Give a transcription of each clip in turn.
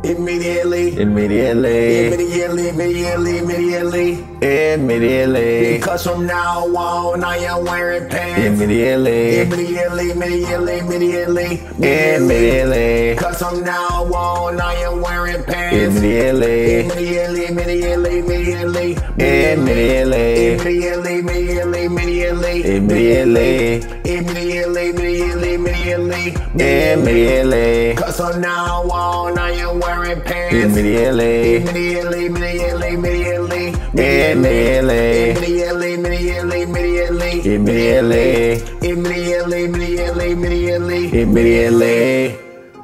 Immediately. Immediately. Immediately, immediately, immediately. Immediately. Because from now on, I am wearing pants. Immediately. Immediately, immediately, immediately. Immediately. Because from now on, I am wearing pants. Immediately. Immediately, immediately, immediately. Immediately. Immediately, immediately, immediately. Immediately. Immediately, immediately, immediately. Immediately. Cause from now on, I am wearing pants. Immediately. Immediately, immediately, immediately. Immediately. Immediately, immediately, immediately. Immediately. Immediately, immediately, immediately. Immediately.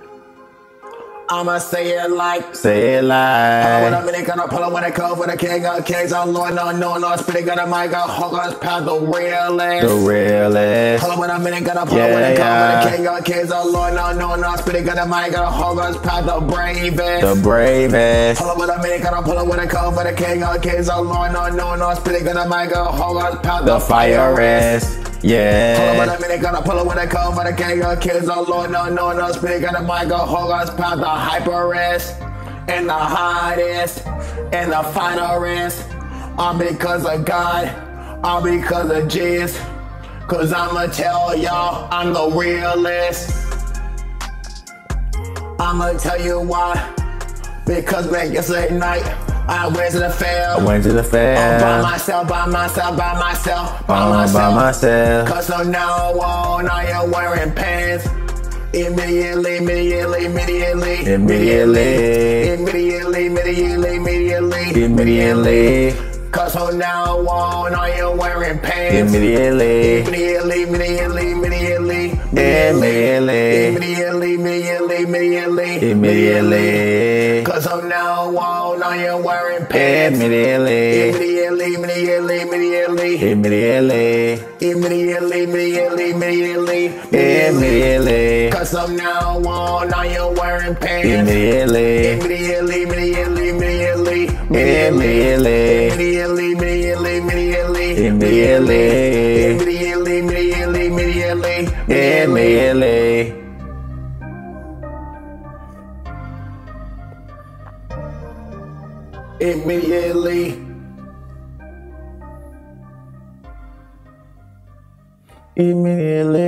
I'ma say it like. Say it When like. I'm in it, gonna pull up when I come for the king of kings. I'm Lord, no, spitting, got a mic, got Hawkins, pound the realest. The realest. Pull up when I'm in it, gonna pull up when I come for the king of kings. I'm Lord, no, spitting, got a mic, got Hawkins, pound the bravest. The bravest. Pull up when I'm in it, gonna pull up when I come for the king of kings. I'm Lord, no, spitting, got a mic, got Hawkins, pound The firest. Pull up when Yeah. I'm in it, gonna pull up when I come for the king of kings. I'm Lord, no, spitting, got a mic, got Hawkins, pound the hyperest. And the hottest, and the finest, all because of God, all because of Jesus. Cause I'ma tell y'all, I'm the realest. I'ma tell you why. Because back yesterday night, I went to the fair. I went to the fair. By myself. By myself. Cause from now on, I am wearing pants. Immediately. Immediately. Immediately. Cause from now on, I am wearing pants. Immediately. Immediately. Immediately. Immediately. Cause from now on, I am wearing pants. Immediately. Immediately. Immediately. Immediately. Cause from now on, I am wearing pants. Immediately. Immediately. Immediately. Immediately. Immediately.